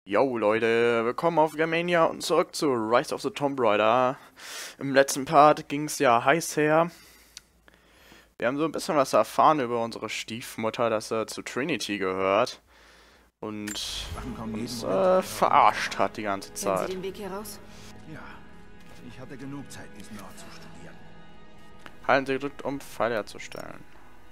Yo Leute, willkommen auf Gamania und zurück zu Rise of the Tomb Raider. Im letzten Part ging es ja heiß her. Wir haben so ein bisschen was erfahren über unsere Stiefmutter, dass er zu Trinity gehört. Und uns verarscht hat die ganze Kennen Sie Zeit. den Weg hier raus? Ja, ich hatte genug Zeit, diesen Ort zu studieren. Halten Sie gedrückt, um Pfeile herzustellen.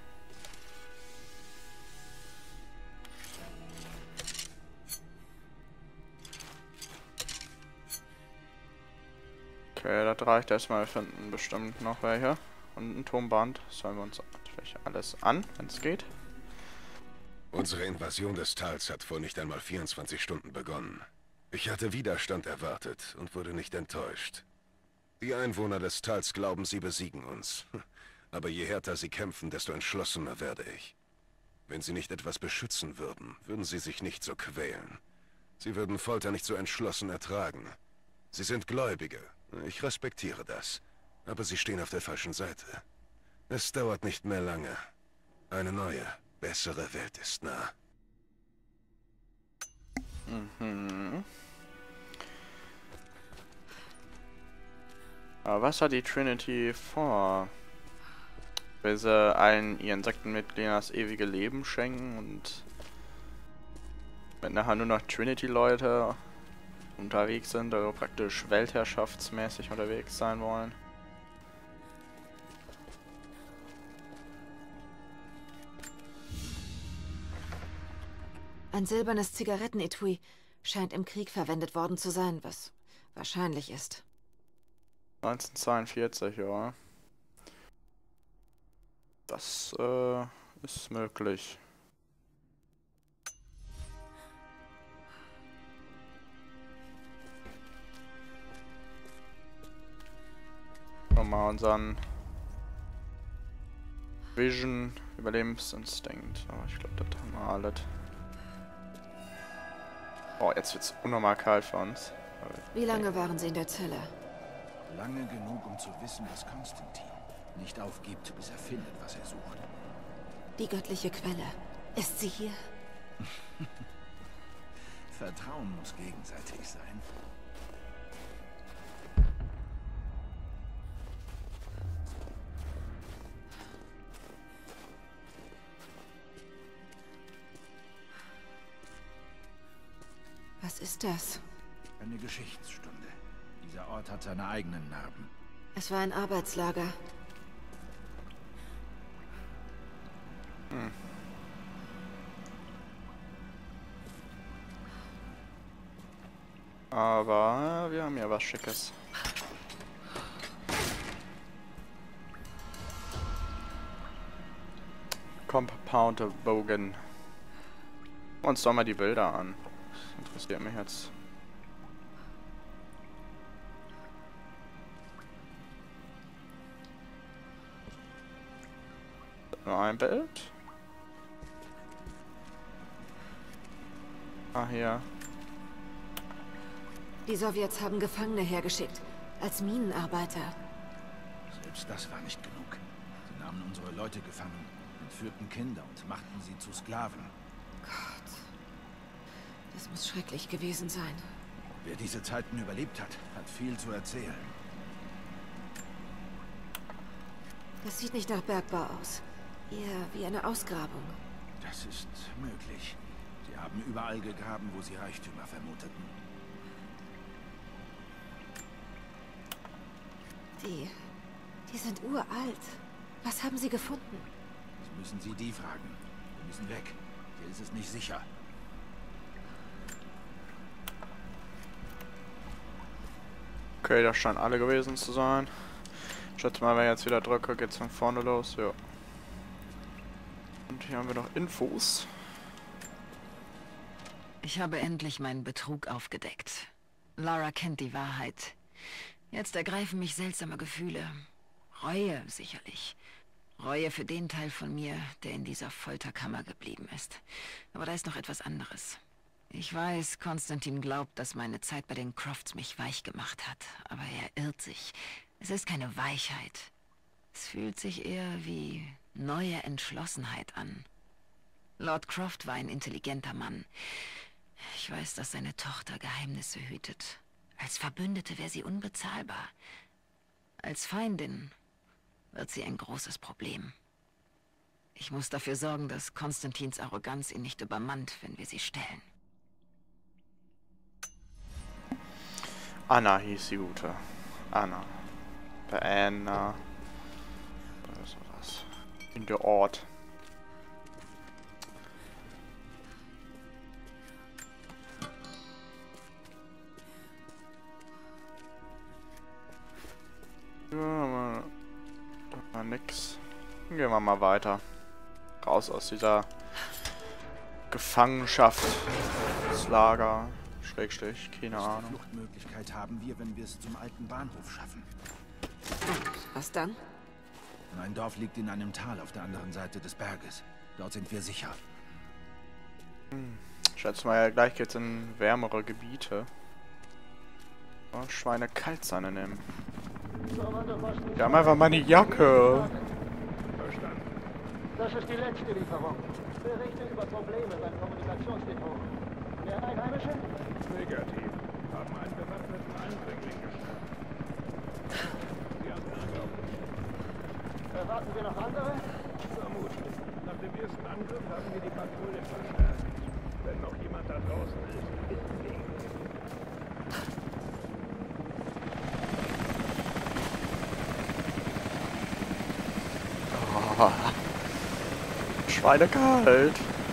Okay, das reicht erstmal. Wir finden bestimmt noch welche. Und ein Turmband. Schauen wir uns natürlich alles an, wenn es geht. Unsere Invasion des Tals hat vor nicht einmal 24 Stunden begonnen. Ich hatte Widerstand erwartet und wurde nicht enttäuscht. Die Einwohner des Tals glauben, sie besiegen uns. Aber je härter sie kämpfen, desto entschlossener werde ich. Wenn sie nicht etwas beschützen würden, würden sie sich nicht so quälen. Sie würden Folter nicht so entschlossen ertragen. Sie sind Gläubige. Ich respektiere das. Aber sie stehen auf der falschen Seite. Es dauert nicht mehr lange. Eine neue, bessere Welt ist nah. Mhm. Aber was hat die Trinity vor? Will sie allen ihren Sektenmitgliedern das ewige Leben schenken und wenn nachher nur noch Trinity-Leute unterwegs sind, also praktisch weltherrschaftsmäßig unterwegs sein wollen? Ein silbernes Zigarettenetui scheint im Krieg verwendet worden zu sein, was wahrscheinlich ist. 1942, ja. Das ist möglich. Mal unseren Vision, Überlebensinstinkt. Aber ich glaube, das haben wir alles. Oh, jetzt wird's unnormal kalt für uns. Wie lange waren Sie in der Zelle? Lange genug, um zu wissen, dass Konstantin nicht aufgibt, bis er findet, was er sucht. Die göttliche Quelle. Ist sie hier? Vertrauen muss gegenseitig sein. Was ist das? Eine Geschichtsstunde. Dieser Ort hat seine eigenen Narben. Es war ein Arbeitslager. Aber wir haben ja was Schickes. Compound Bogen. Uns doch mal die Bilder an. Das interessiert mich jetzt. Nur ein Bild. Ah, hier. Die Sowjets haben Gefangene hergeschickt. Als Minenarbeiter. Selbst das war nicht genug. Sie nahmen unsere Leute gefangen, entführten Kinder und machten sie zu Sklaven. Gott. Das muss schrecklich gewesen sein. Wer diese Zeiten überlebt hat, hat viel zu erzählen. Das sieht nicht nach Bergbau aus. Eher wie eine Ausgrabung. Das ist möglich. Sie haben überall gegraben, wo sie Reichtümer vermuteten. Die sind uralt. Was haben Sie gefunden? Das müssen Sie die fragen. Wir müssen weg. Hier ist es nicht sicher. Okay, das scheinen alle gewesen zu sein. Ich schätze mal, wenn ich jetzt wieder drücke, geht's von vorne los. Ja. Und hier haben wir noch Infos. Ich habe endlich meinen Betrug aufgedeckt. Lara kennt die Wahrheit. Jetzt ergreifen mich seltsame Gefühle. Reue, sicherlich. Reue für den Teil von mir, der in dieser Folterkammer geblieben ist. Aber da ist noch etwas anderes. Ich weiß, Konstantin glaubt, dass meine Zeit bei den Crofts mich weich gemacht hat. Aber er irrt sich. Es ist keine Weichheit. Es fühlt sich eher wie neue Entschlossenheit an. Lord Croft war ein intelligenter Mann. Ich weiß, dass seine Tochter Geheimnisse hütet. Als Verbündete wäre sie unbezahlbar. Als Feindin wird sie ein großes Problem. Ich muss dafür sorgen, dass Konstantins Arroganz ihn nicht übermannt, wenn wir sie stellen. Anna hieß die Gute. Anna. Bei Anna. Was war das? In der Ort. Ja, da war nix. Gehen wir mal weiter. Raus aus dieser Gefangenschaft. Das Lager. Schrägstrich, keine Ahnung. Fluchtmöglichkeit haben wir, wenn wir es zum alten Bahnhof schaffen. Was dann? Mein Dorf liegt in einem Tal auf der anderen Seite des Berges. Dort sind wir sicher. Schätze mal, gleich geht's in wärmere Gebiete. Oh, Schweine Kaltsanne nehmen. Wir haben einfach meine Jacke. Verstanden. Das ist die letzte Lieferung. Berichte über Probleme beim Kommunikationsdepot. Mehr Einheimische? Negativ. Haben einen bewaffneten Eindringling gestört. Sie haben geglaubt. Erwarten wir noch andere? Vermutlich. Nach dem ersten Angriff haben wir die Patrouille verstärkt. Wenn noch jemand da draußen ist, bitten wir ihn. Oh, Schweinekalt.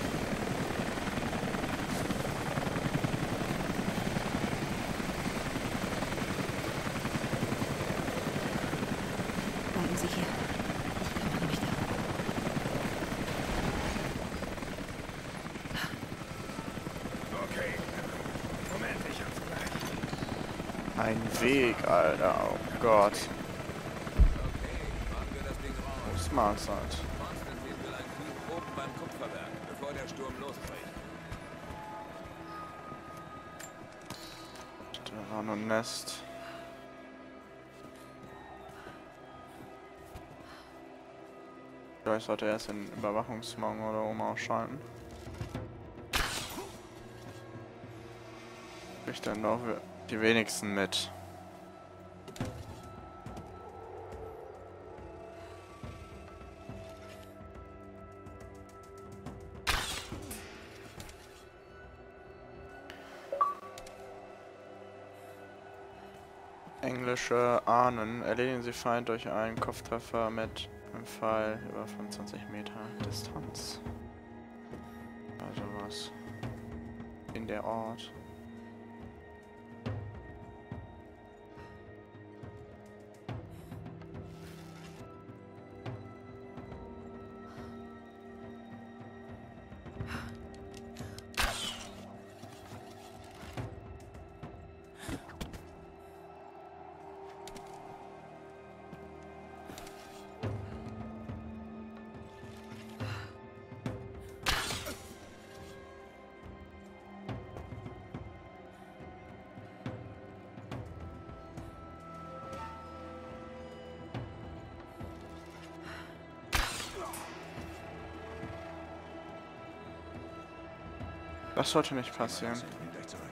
Bleiben Sie hier. Ich kümmere mich darum. Okay. Moment, ich hab's gleich. Ein Weg, Alter. Oh Gott. Das Mahlzeit. Konstantin will ein Krieg oben beim Kupferwerk, bevor der Sturm losbricht. Da war nur ein Nest. Ich sollte erst den Überwachungsmauern oder oben ausschalten. Ich dann noch die wenigsten mit. Englische Ahnen. Erledigen Sie Feind durch einen Kopftreffer mit einem Pfeil über 25 Meter Distanz. Also was. In der Ort. Das sollte nicht passieren. Gleich zurück.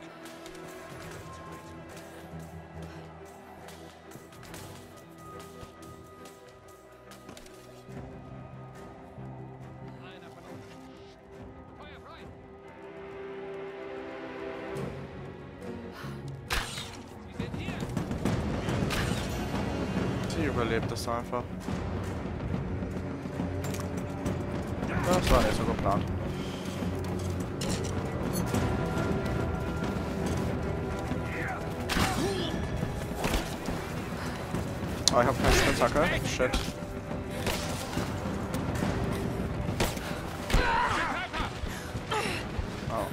Sie überlebt es einfach. Das war nicht so geplant. Oh, ich hab keine Spitzhacke. Shit. Oh.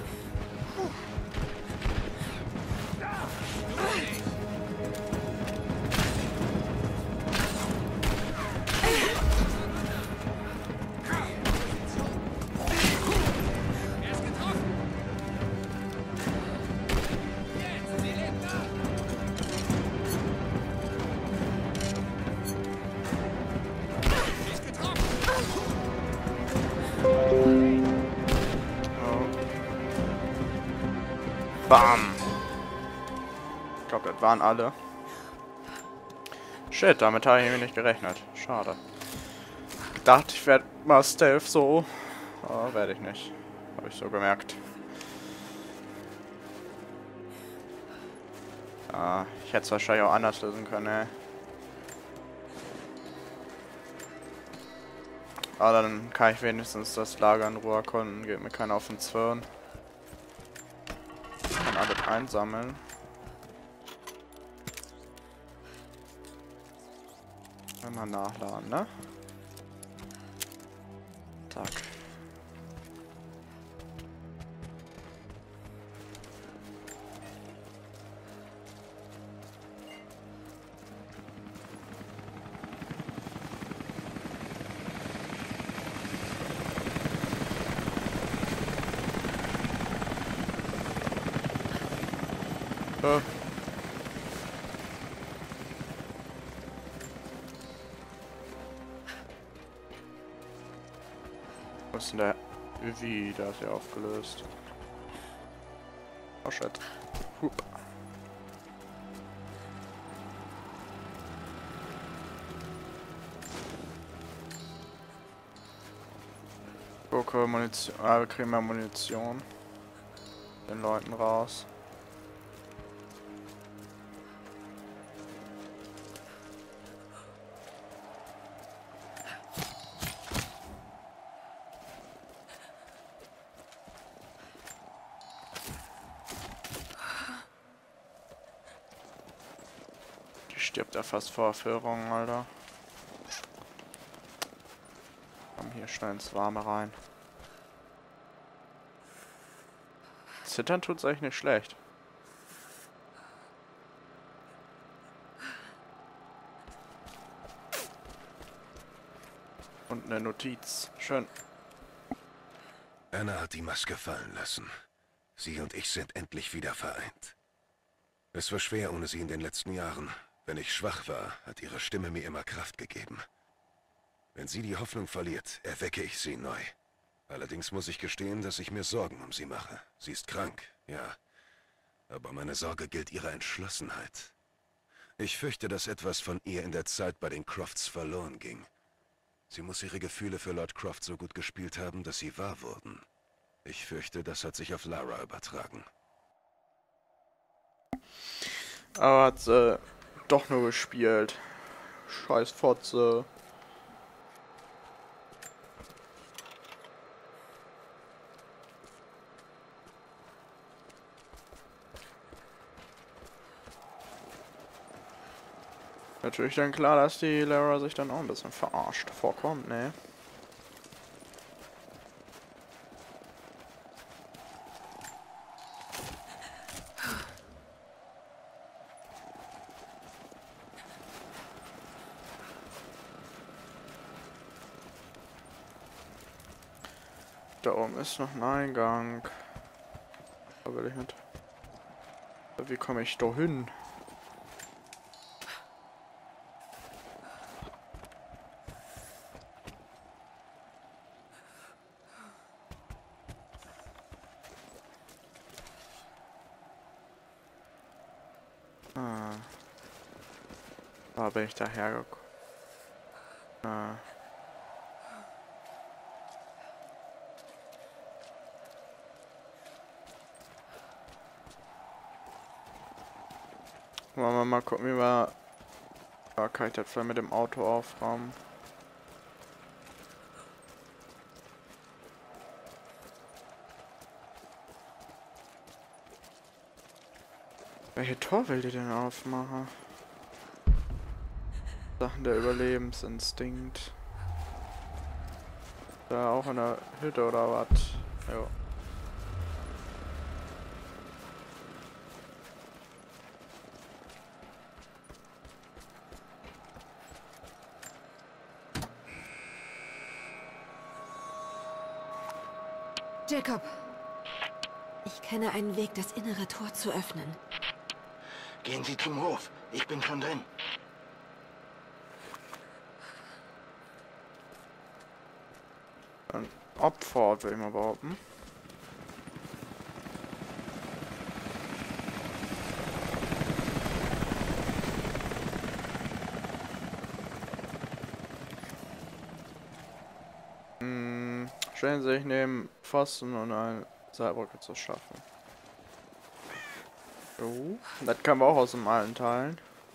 Bam! Ich glaube, das waren alle. Shit, damit habe ich irgendwie nicht gerechnet. Schade. Gedacht, ich werde mal Stealth so. Aber werde ich nicht. Habe ich so gemerkt. Ah, ich hätte es wahrscheinlich auch anders lösen können, ey. Aber dann kann ich wenigstens das Lager in Ruhe erkunden. Geht mir keiner auf den Zwirn. Ich kann alles einsammeln. Mal nachladen, ne? Zack. Was ist denn der? Wie? Da ist ja aufgelöst. Oh shit. Hup. Okay, Munition. Ah, wir kriegen mehr Munition. Den Leuten raus. Stirbt er fast vor Erfüllung, Alter. Komm hier schnell ins Warme rein. Zittern tut's eigentlich nicht schlecht. Und eine Notiz. Schön. Anna hat die Maske fallen lassen. Sie und ich sind endlich wieder vereint. Es war schwer ohne sie in den letzten Jahren. Wenn ich schwach war, hat ihre Stimme mir immer Kraft gegeben. Wenn sie die Hoffnung verliert, erwecke ich sie neu. Allerdings muss ich gestehen, dass ich mir Sorgen um sie mache. Sie ist krank, ja. Aber meine Sorge gilt ihrer Entschlossenheit. Ich fürchte, dass etwas von ihr in der Zeit bei den Crofts verloren ging. Sie muss ihre Gefühle für Lord Croft so gut gespielt haben, dass sie wahr wurden. Ich fürchte, das hat sich auf Lara übertragen. Aber hat sie doch nur gespielt. Scheiß Fotze. Natürlich dann klar, dass die Lara sich dann auch ein bisschen verarscht vorkommt, ne? Da oben ist noch ein Eingang. Da will ich nicht. Wie komme ich da hin? Da bin ich dahergekommen. Wollen wir mal gucken, wie wir... Ja, kann ich das vielleicht mit dem Auto aufräumen? Welche Tor will die denn aufmachen? Sachen der Überlebensinstinkt. Da auch in der Hütte oder was? Jo. Jacob, ich kenne einen Weg, das innere Tor zu öffnen. Gehen Sie zum Hof. Ich bin schon drin. Ein Opfer, will ich mal behaupten. stellen sich neben Pfosten und eine Seilbrücke zu schaffen. Oh, das kam auch aus dem alten Teilen.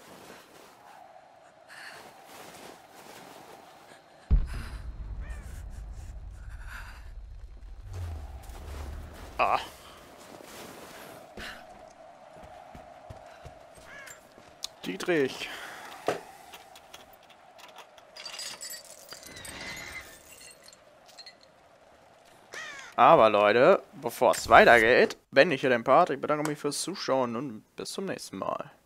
Ah. Dietrich. Aber Leute, bevor es weitergeht, beende ich hier den Part. Ich bedanke mich fürs Zuschauen und bis zum nächsten Mal.